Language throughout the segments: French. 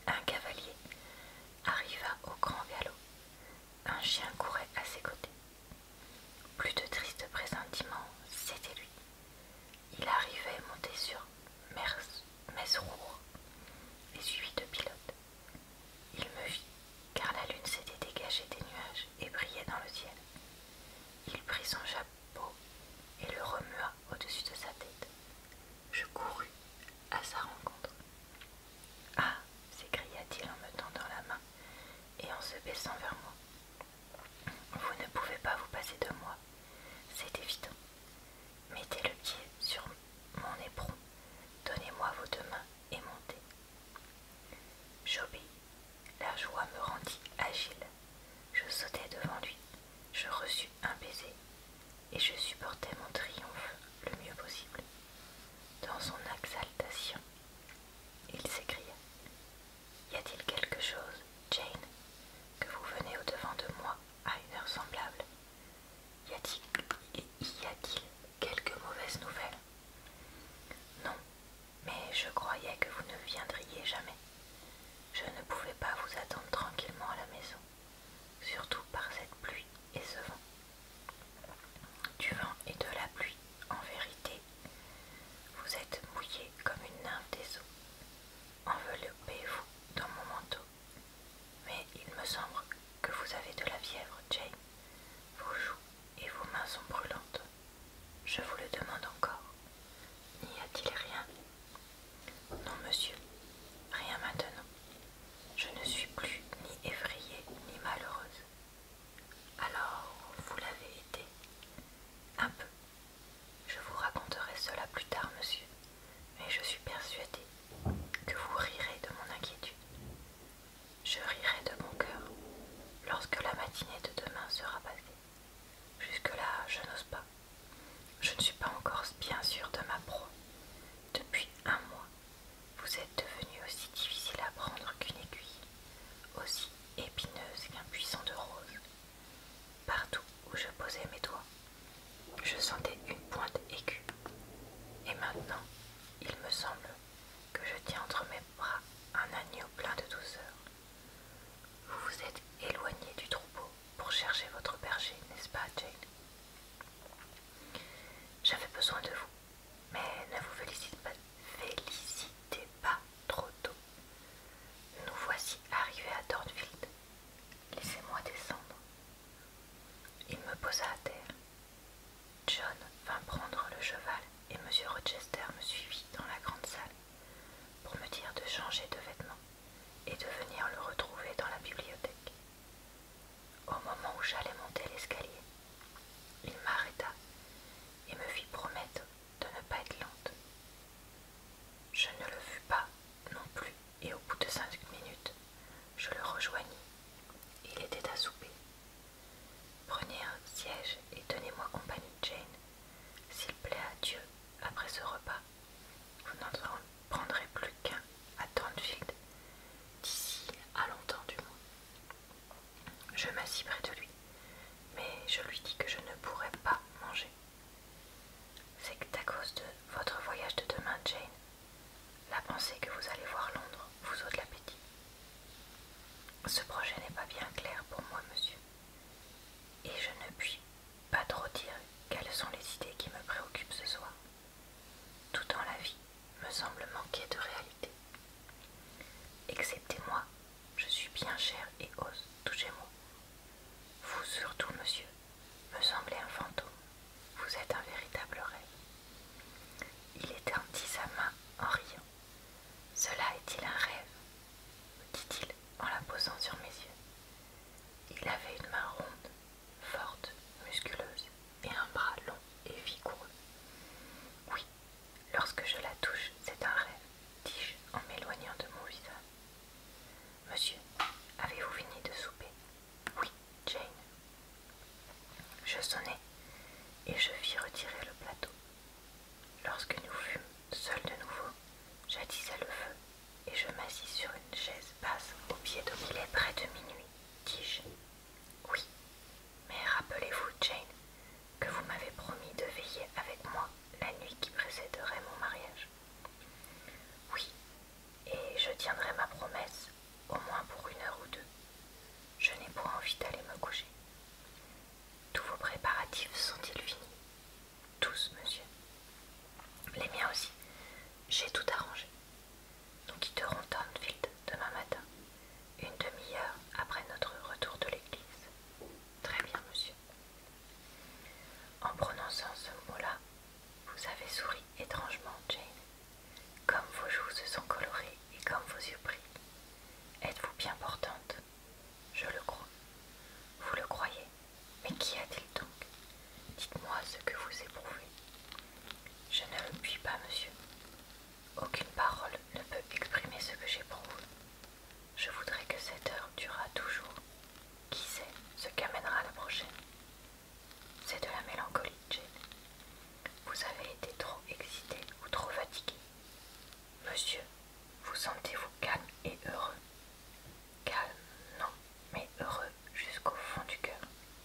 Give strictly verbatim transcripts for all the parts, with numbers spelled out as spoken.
Un cavalier arriva au grand galop. Un chien courait à ses côtés. Plus de tristes pressentiments, c'était lui. Il arrivait monté sur Mesrour et suivi de pilote. Il me vit, car la lune s'était dégagée des nuages et brillait dans le ciel. Il prit son chapeau et le remua au-dessus de sa tête. Je courus à sa rencontre. « Ah !» s'écria-t-il en me tendant la main et en se baissant vers moi. « Vous ne pouvez pas vous passer de moi, c'est évident. Mettez le pied sur mon éperon, donnez-moi vos deux mains et montez. » J'obéis. La joie me rendit agile. Je sautai devant lui, je reçus un baiser et je supportai mon triomphe le mieux possible. Dans son exaltation, il s'écria: « Y a-t-il quelque chose, Jane, que vous venez au-devant de moi à une heure semblable? Y a-t-il y a-t-il quelque mauvaise nouvelle? » Non, mais je croyais que vous ne viendriez jamais. Je ne pouvais pas vous attendre tranquillement à la maison, surtout par cette pluie et ce vent. Du vent et de la pluie, en vérité. Vous êtes mouillée comme une nymphe des eaux. Enveloppez-vous dans mon manteau. Mais il me semble que vous avez de la fièvre, Jane. Vos joues et vos mains sont brûlantes. Je vous le demande encore. N'y a-t-il rien? Non, monsieur, rien maintenant. Je ne suis plus ni effrayée ni malheureuse. Alors, vous l'avez été? Un peu. Je vous raconterai cela plus tard, monsieur, mais je suis persuadée que vous rirez de mon inquiétude. Je rirai de bon cœur lorsque la matinée de demain sera passée. Jusque-là, je n'ose pas. Je ne suis pas encore bien sûre de ma proie. Depuis un mois, vous êtes devenue aussi difficile à prendre qu'une aiguille, aussi épineuse qu'un buisson de roses. Partout où je posais mes doigts, je sentais une pointe aiguë. Et maintenant, il me semble que je tiens entre mes bras un agneau plein de douceur. Vous vous êtes éloignée du troupeau pour chercher votre berger, n'est-ce pas, Jane? J'avais besoin de vous, mais ne vous félicitez pas, félicitez pas trop tôt. Nous voici arrivés à Thornfield. Laissez-moi descendre. Il me posa à terre. John vint prendre le cheval et monsieur Rochester me suivit dans la grande salle pour me dire de changer de vêtements et de venir le retrouver dans la bibliothèque. Au moment où j'allais monter l'escalier, il m'arrêta et me fit promettre de ne pas être lente. Je ne le fus pas non plus et au bout de cinq minutes, je le rejoignis. Il était à souper. Prenez un siège et tenez-moi compagnie, Jane. S'il plaît à Dieu, après ce repas, vous n'en prendrez plus qu'un à Thornfield, d'ici à longtemps du moins. Je m'assis près de lui, mais je lui dis que je ne pourrais pas manger. C'est à cause de votre voyage de demain, Jane. La pensée que vous allez voir Londres vous ôte l'appétit. Ce projet n'est pas bien clair pour moi, monsieur, et je ne puis pas trop dire quelles sont les idées qui me préoccupent ce soir. Tout dans la vie me semble manquer de réalité. Excepté moi, je suis bien chère et ose toucher moi. Vous surtout, monsieur, me semblez un fantôme. Vous êtes un véritable rêve. Il étendit sa main en riant. Cela est-il un rêve? Me dit-il en la posant sur mes yeux. Il avait une main ronde, forte, musculeuse et un bras long et vigoureux. Oui, lorsque je la touche, c'est un rêve, dis-je en m'éloignant de mon visage. Monsieur, avez-vous fini de souper? Oui, Jane. Je sonnai et je fis retirer le plateau. Lorsque nous fûmes seuls de nouveau, j'attisai le feu et je m'assis sur une chaise basse au pied de Il est près de minuit, dis-je. Oui, mais rappelez-vous, Jane, que vous m'avez promis de veiller avec moi la nuit qui précéderait mon mariage. Oui, et je tiendrai ma promesse point envie d'aller me coucher. Tous vos préparatifs sont-ils finis? Tous, monsieur. Les miens aussi. J'ai tout arrangé. Nous quitterons Thornfield demain matin, une demi-heure après notre retour de l'église. Très bien, monsieur. En prononçant ce mot-là, vous avez souri étrangement, Jane. Comme vos joues se sont colorées et comme vos yeux brillent. Êtes-vous bien portante? Je le crois. Vous le croyez? Mais qu'y a-t-il donc? Dites-moi ce que vous éprouvez. Je ne le puis pas, monsieur. Aucune parole ne peut exprimer ce que j'éprouve. Je voudrais que cette heure durât toujours. Qui sait ce qu'amènera la prochaine? C'est de la mélancolie, Jane. Vous avez été trop excité ou trop fatigué. Monsieur, vous sentez-vous calme et heureux? Calme, non, mais heureux jusqu'au fond du cœur.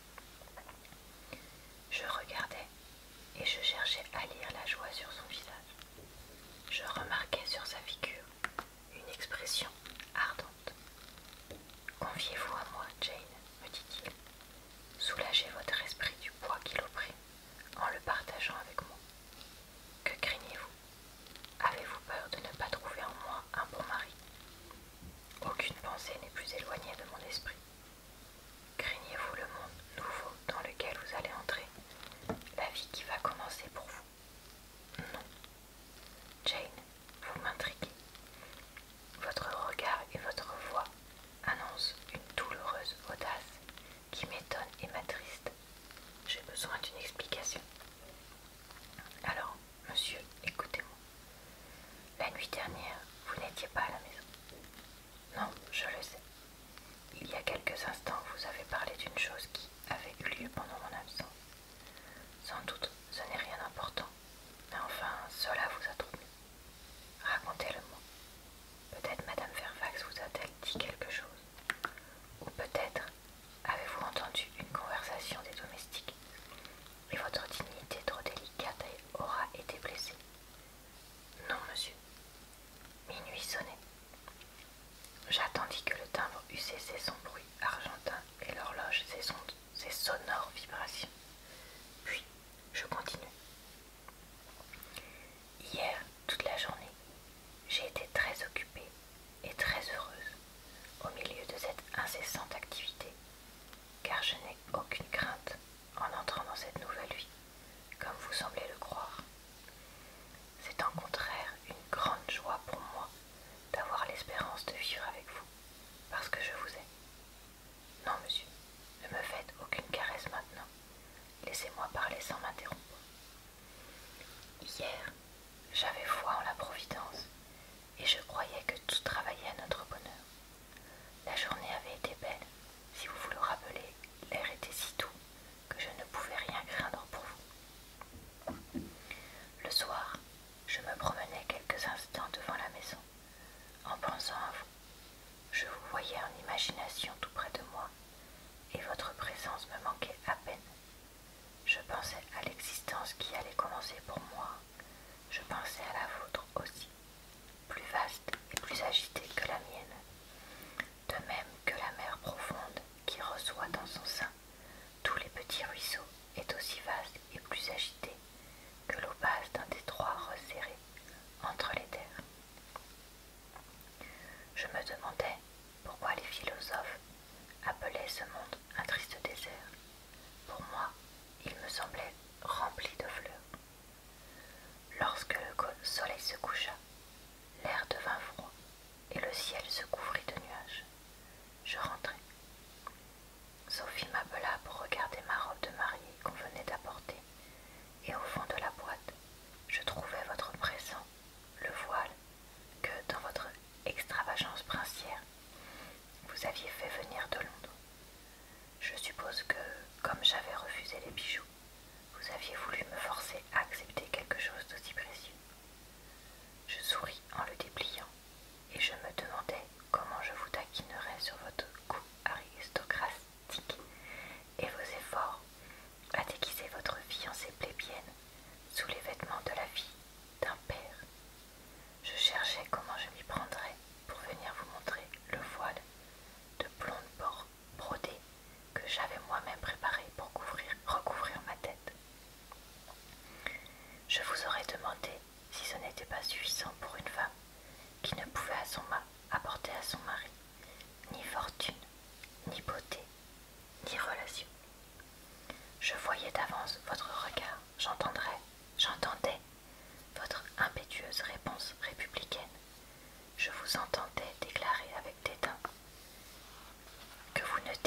Je regardais et je cherchais à lire la joie sur son visage. Je remarquais sur sa figure une expression ardente. Confiez-vous à moi, Jane, me dit-il. Soulagez votre esprit du poids qui l'opprime en le partageant avec moi. Que craignez-vous? Avez-vous peur de ne pas trouver en moi un bon mari? Aucune pensée n'est plus éloignée de mon esprit. Craignez-vous le monde nouveau dans lequel vous allez entrer, la vie qui va commencer pour vous? Non. Jane, vous m'intriguez. Votre regard et votre voix annoncent une douloureuse audace qui m'étonne et m'attriste. J'ai besoin d'une explication. Alors, monsieur, écoutez-moi. La nuit dernière, vous n'étiez pas à la maison. Non, je le sais. Il y a quelques instants, vous avez parlé d'une chose qui avait eu lieu pendant mon absence. Sans doute, ce n'est rien d'important, mais enfin, cela vous a troublé. Racontez-le-moi. Peut-être Madame Fairfax vous a-t-elle dit quelque chose? Ou peut-être avez-vous entendu une conversation des domestiques et votre dignité trop délicate aura été blessée? Non, monsieur. Minuit sonnait. J'attendis que le timbre eût cessé son bruit argentin et l'horloge ses, son ses sonores vibrations. Puis, je continuai. Hier, toute la journée, j'ai été très occupée et très heureuse au milieu de cette incessante activité, car je n'ai aucune crainte en entrant dans cette nouvelle vie, comme vous semblez le croire. C'est en contraire une grande joie pour moi d'avoir l'espérance de vivre avec vous, parce que je vous aime. Non, monsieur, ne me faites aucune caresse maintenant. Laissez-moi parler sans m'interrompre. Hier, j'avais foi en la Providence, et je croyais que tout travaillait à notre bonheur. La journée avait été belle, si vous vous le rappelez, l'air était si doux que je ne pouvais rien craindre pour vous. Le soir, je me promenais quelques instants devant la maison, en pensant à vous. Je vous voyais en imagination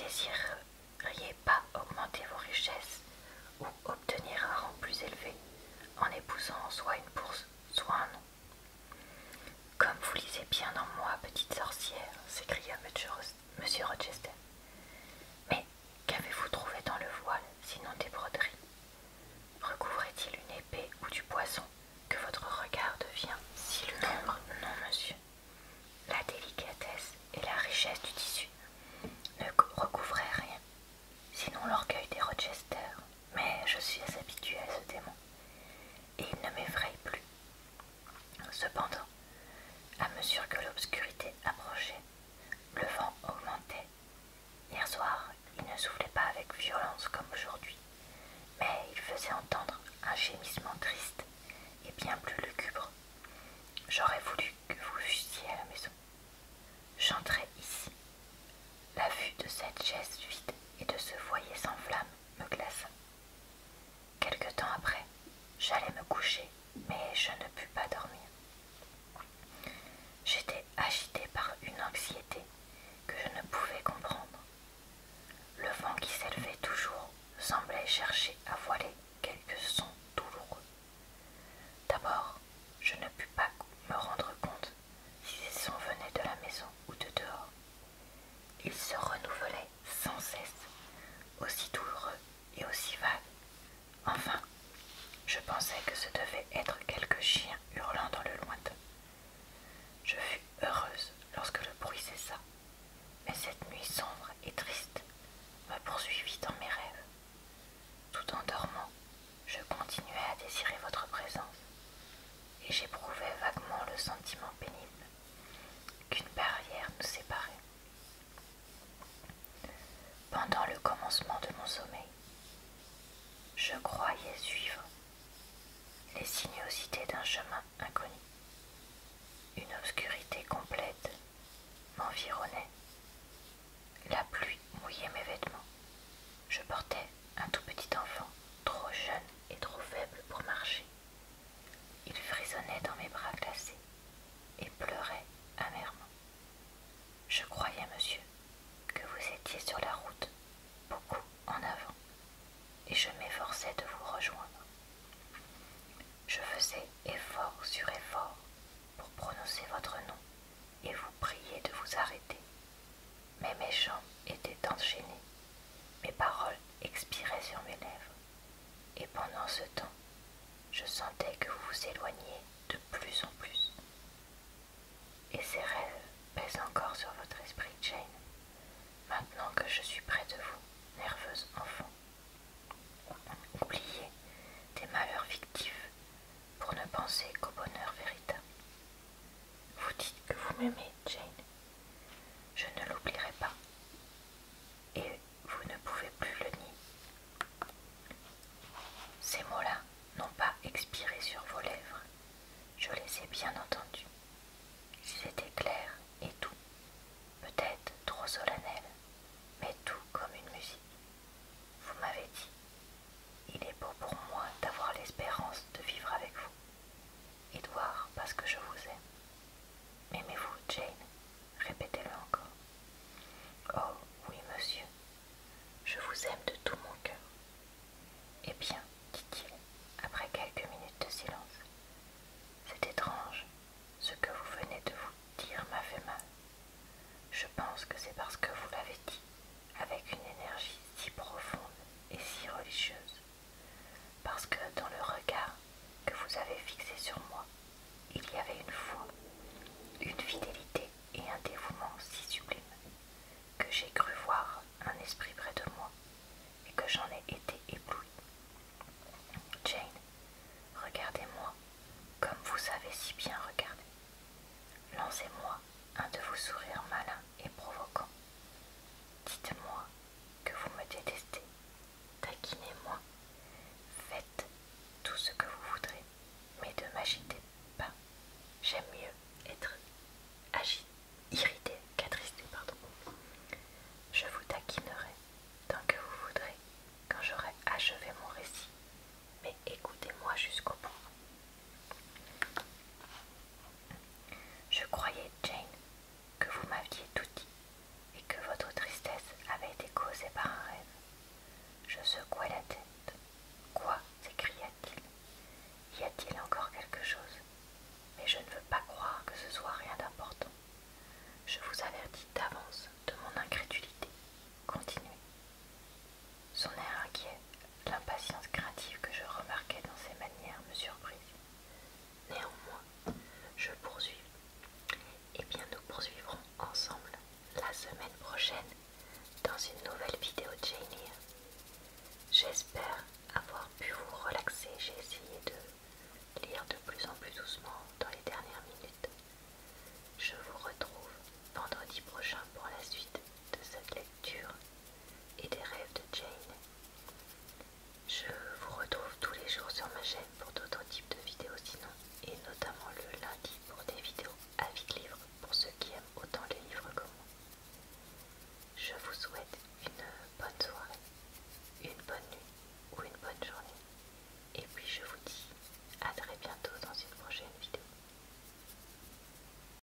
désiriez pas augmenter vos richesses ou obtenir un rang plus élevé en épousant soit une bourse, soit un nom. Comme vous lisez bien en moi, petite sorcière, s'écria monsieur Rochester. Mais qu'avez-vous trouvé dans le voile, sinon des broderies? Recouvrait-il une épée ou du poison que votre regard devient si lugubre? Non, non, monsieur. La délicatesse et la richesse du tissu ne recouvraient rien, sinon l'orgueil des Rochester. Mais je suis habituée à ce démon, et il ne m'effraie plus. Cependant, à mesure que l'obscurité approchait, le vent augmentait. Hier soir, il ne soufflait pas avec violence comme aujourd'hui, mais il faisait entendre un gémissement triste et bien plus lugubre. J'aurais voulu que vous fussiez à la maison. J'entrai ici. La vue de cette chaise vide et de ce foyer sans flamme me glaça. Quelque temps après, j'allais me coucher, mais je ne pus pas dormir. J'étais agitée par une anxiété que je ne pouvais comprendre. Le vent qui s'élevait toujours semblait chercher à voiler quelques sons douloureux. D'abord, je ne pus pas me rendre compte si ces sons venaient de la maison ou de dehors. Ils se renouvelaient sans cesse, aussi douloureux et aussi vagues. Enfin, je pensais que ce devait être quelques chiens hurlant dans le lointain. Je fus heureuse lorsque le bruit cessa, mais cette nuit sombre et triste me poursuivit dans mes rêves. Tout en dormant, je continuais à désirer votre présence, et j'éprouvais vaguement le sentiment pénible qu'une barrière nous séparait. Pendant le commencement de mon sommeil, je croyais suivre les sinuosités d'un chemin inconnu. Une obscurité complète m'environnait. La pluie mouillait mes vêtements. Je portais un tout petit enfant, trop jeune et trop faible pour marcher. Il frissonnait dans mes bras glacés et pleurait amèrement. Je croyais, monsieur, que vous étiez sur la route, beaucoup en avant, et je m'efforçais de vous rejoindre. Je faisais effort sur effort pour prononcer votre nom et vous prier de vous arrêter. Mais mes jambes étaient enchaînées, mes paroles expiraient sur mes lèvres, et pendant ce temps, je sentais que vous vous éloigniez de plus en plus. Et ces rêves pèsent encore sur votre esprit, Jane, maintenant que je suis près de vous, nerveuse enfant. Oubliez des malheurs fictifs pour ne penser qu'au bonheur véritable. Vous dites que vous m'aimez, Jane. Je ne l'oublierai pas. Et vous ne pouvez plus le nier. Ces mots-là n'ont pas expiré sur vos lèvres. Je les ai bien entendus. Ils étaient clairs et doux, peut-être trop solennels, mais doux comme une musique. Vous m'avez dit, il est beau pour moi d'avoir l'espérance de vivre avec vous. Édouard, parce que je vous aime. M'aimez-vous, Jane? Répétez-le encore. Oh, oui, monsieur, je vous aime de tout mon cœur. Eh bien, dit-il, après quelques minutes de silence, c'est étrange, ce que vous venez de vous dire m'a fait mal. Je pense que c'est parce que